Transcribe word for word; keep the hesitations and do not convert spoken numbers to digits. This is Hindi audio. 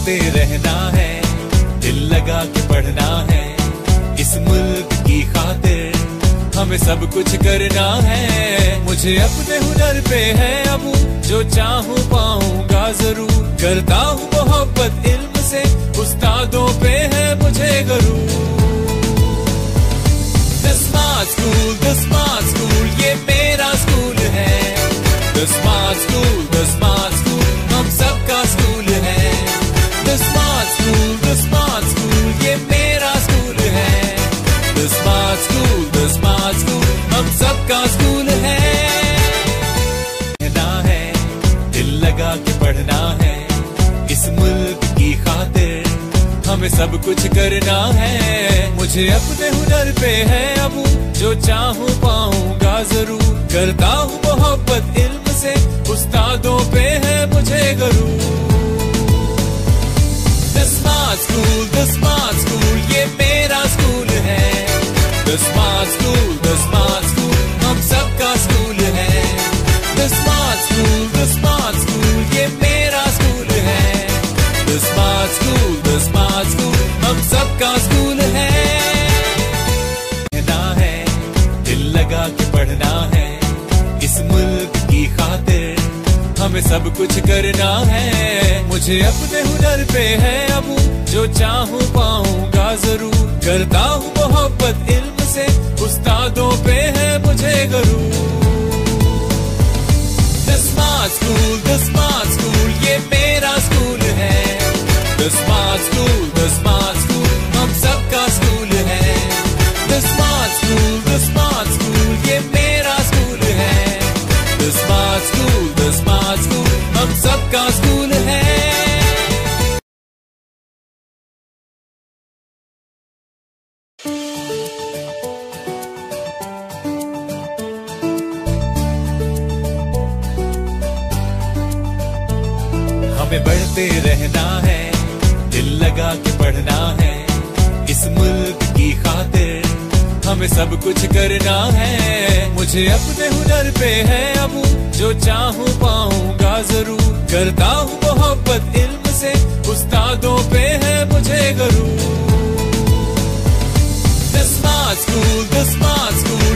बढ़ते रहना है, दिल लगा के पढ़ना है, इस मुल्क की खातिर हमें सब कुछ करना है। मुझे अपने हुनर पे है अब, जो चाहूँ पाऊंगा जरूर, करता हूँ मोहब्बत इल्म से, उस्तादों पे है मुझे गरूर। The Smart School, The Smart School, ये मेरा स्कूल है। The Smart School, The Smart School, हम सबका स्कूल है। The Smart School, The Smart School, ये मेरा स्कूल है। The Smart School, The Smart School, हम सबका स्कूल है। पढ़ना है, दिल लगा के पढ़ना है, इस मुल्क की खातिर हमें सब कुछ करना है। मुझे अपने हुनर पे है अब, जो चाहूँ पाऊंगा जरूर, करता हूँ मोहब्बत इल्म से, उस्तादों पे है मुझे गरूर। The Smart School, The Smart School, ये मेरा स्कूल है। The Smart School, The Smart School, हम सबका स्कूल है। The Smart School, The Smart School, ये मेरा स्कूल है। The Smart School, The Smart School, हम सबका स्कूल है। पढ़ना है, दिल लगा के पढ़ना है, इस मुल्क की खातिर हमें सब कुछ करना है। मुझे अपने हुनर पे है अब, जो चाहूँ पाऊंगा जरूर, करता हूँ मोहब्बत इल्म से, उस्तादों पे है मुझे गरूर। The Smart School, The Smart School, ये मेरा स्कूल है। The Smart School, The Smart School, हम सबका स्कूल है। The Smart School, The Smart School, ये मेरा स्कूल है। The Smart School, The Smart School, हम सबका स्कूल है। हमें बढ़ते रहना है, दिल लगा के पढ़ना है, इस मुल्क की खातिर हमें सब कुछ करना है। मुझे अपने हुनर पे है अब, जो चाहूँ पाऊंगा जरूर, करता हूँ मोहब्बत इल्म से, उस्तादों पे है मुझे गरूर। The Smart School, The Smart School,